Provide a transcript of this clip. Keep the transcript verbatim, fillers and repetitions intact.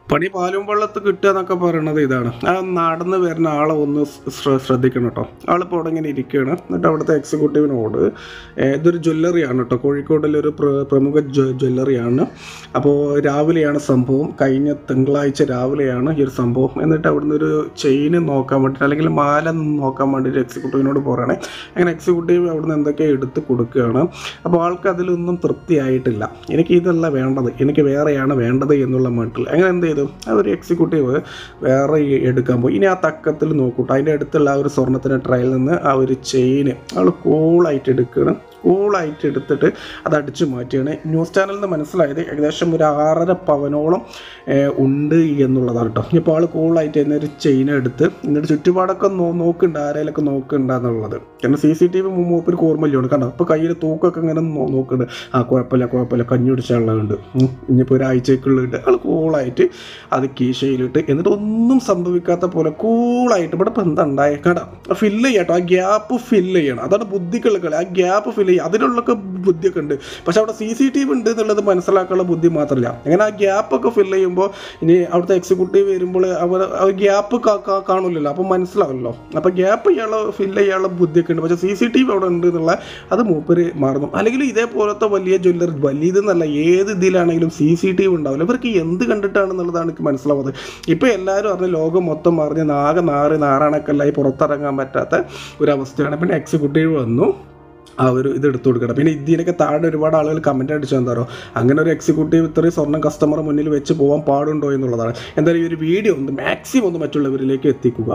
പണി പാലും വെള്ളത്ത് കിട്ടുക എന്നൊക്കെ പറയണത് ഇതാണ്. ആ നടന്ന് വരുന്ന ആളെ ഒന്ന് ശ്രദ്ധിക്കണം കേട്ടോ. ആളിപ്പോൾ അവിടെ ഇങ്ങനെ ഇരിക്കുകയാണ്. എന്നിട്ട് അവിടുത്തെ എക്സിക്യൂട്ടീവിനോട് ഇതൊരു ജ്വല്ലറിയാണ് കേട്ടോ, കോഴിക്കോടിലൊരു പ്രമുഖ ജ്വല്ലറിയാണ്. അപ്പോൾ രാവിലെയാണ് സംഭവം, കഴിഞ്ഞ തിങ്കളാഴ്ച രാവിലെയാണ് ഈ ഒരു സംഭവം. എന്നിട്ട് അവിടുന്ന് ഒരു ചെയിന് നോക്കാൻ വേണ്ടിയിട്ട് അല്ലെങ്കിൽ മാല നോക്കാൻ വേണ്ടിയിട്ട് എക്സിക്യൂട്ടീവിനോട് പറയണേ. അങ്ങനെ എക്സിക്യൂട്ടീവ് അവിടുന്ന് എന്തൊക്കെയോ എടുത്ത് കൊടുക്കുകയാണ്. അപ്പോൾ ആൾക്ക് അതിലൊന്നും തൃപ്തിയായിട്ടില്ല. എനിക്ക് ഇതല്ല വേണ്ടത്, എനിക്ക് വേറെയാണ് വേണ്ടത് എന്നുള്ള മട്ടിൽ അങ്ങനെ എന്ത് ചെയ്തു, അതൊരു എക്സിക്യൂട്ടീവ് വേറെ എടുക്കാൻ പോയി. ഇനി ആ തക്കത്തിൽ നോക്കൂട്ടോ, അതിൻ്റെ അടുത്തുള്ള ആ ഒരു സ്വർണ്ണത്തിൻ്റെ ട്രയലിൽ നിന്ന് ആ ഒരു ചെയിന് ആൾ കൂളായിട്ട് എടുക്കുകയാണ്. കൂളായിട്ട് എടുത്തിട്ട് അത് അടിച്ചു മാറ്റുകയാണ്. ന്യൂസ് ചാനലിൽ നിന്ന് മനസ്സിലായത് ഏകദേശം ഒരു ആറര പവനോളം ഉണ്ട് എന്നുള്ളതാണ് കേട്ടോ. ഇപ്പോൾ ആൾ കൂളായിട്ട് തന്നെ ഒരു ചെയിൻ എടുത്ത് എന്നിട്ട് ചുറ്റുപാടൊക്കെ നോ നോക്കുന്നുണ്ട് ആരെയൊക്കെ നോക്കുന്നുണ്ടെന്നുള്ളത്. കാരണം സി സി ടി വി മൂപ്പര് ഓർമ്മയില്ലുണ്ട് കണ്ടോ. ഇപ്പോൾ കയ്യിൽ തൂക്കൊക്കെ ഇങ്ങനെ നോക്കുന്നുണ്ട്. ആ കുഴപ്പമില്ല കുഴപ്പമില്ല കഞ്ഞി കുടിച്ചുള്ളതുണ്ട്, ഇനിയിപ്പോൾ ഒരാഴ്ചക്കുള്ളിട്ട് ആൾ കൂളായിട്ട് അത് കീശയിലിട്ട് എന്നിട്ട് ഒന്നും സംഭവിക്കാത്ത പോലെ കൂളായിട്ട് ഇവിടെ ഇപ്പം എന്താ ഉണ്ടായ കേട്ടോ ഫില്ല് ചെയ്യട്ടോ. ആ ഗ്യാപ്പ് ഫില്ല് ചെയ്യണം, അതാണ് ബുദ്ധിക്കുള്ള കളി. ആ ഗ്യാപ്പ് ഫില്ല് ചെയ്യുക, അതിനുള്ളൊക്കെ ബുദ്ധിയൊക്കെ ഉണ്ട്. പക്ഷെ അവിടെ സി സി ടി വി ഉണ്ട് എന്നുള്ളത് മനസ്സിലാക്കാനുള്ള ബുദ്ധി മാത്രമല്ല. അങ്ങനെ ആ ഗ്യാപ്പൊക്കെ ഫില്ല് ചെയ്യുമ്പോൾ ഇനി അവിടുത്തെ എക്സിക്യൂട്ടീവ് വരുമ്പോൾ അവർ ആ ഗ്യാപ്പ് കാണില്ലല്ലോ, അപ്പോൾ മനസ്സിലാവില്ലല്ലോ. അപ്പോൾ ഗ്യാപ്പ് ചെയ്യാനുള്ള ഫില്ല് ചെയ്യാനുള്ള ബുദ്ധിയൊക്കെ ഉണ്ട്. പക്ഷേ സി സി ടി വി അവിടെ ഉണ്ട് എന്നുള്ള അത് മൂപ്പര് മറന്നു. അല്ലെങ്കിൽ ഇതേപോലത്തെ വലിയ ജ്വല്ലറി വലിയതെന്നല്ല ഏത് ഇതിലാണെങ്കിലും സി സി ടി വി ഉണ്ടാവില്ല. ഇവർക്ക് എന്ത് കണ്ടിട്ടാണെന്നുള്ളതാണ് എനിക്ക് മനസ്സിലാവുന്നത്. ഇപ്പോൾ എല്ലാവരും അറിഞ്ഞ് ലോകം മൊത്തം അറിഞ്ഞ് നാഗ നാറ് നാറാണക്കല്ലായി പുറത്തിറങ്ങാൻ പറ്റാത്ത ഒരവസ്ഥയാണ്. പിന്നെ എക്സിക്യൂട്ടീവ് വന്നു ആ ഒരു ഇത് എടുത്തു കൊടുക്കണം. പിന്നെ ഇതിനൊക്കെ താഴെ ഒരുപാട് ആളുകൾ കമൻറ്റ് അടിച്ചു എന്താറോ അങ്ങനെ ഒരു എക്സിക്യൂട്ടീവ് ഇത്രയും സ്വർണ്ണം കസ്റ്റമർ മുന്നിൽ വെച്ച് പോകാൻ പാടുണ്ടോ എന്നുള്ളതാണ്. എന്തായാലും ഈ ഒരു വീഡിയോ ഒന്ന് മാക്സിമം ഒന്ന് മറ്റുള്ളവരിലേക്ക് എത്തിക്കുക.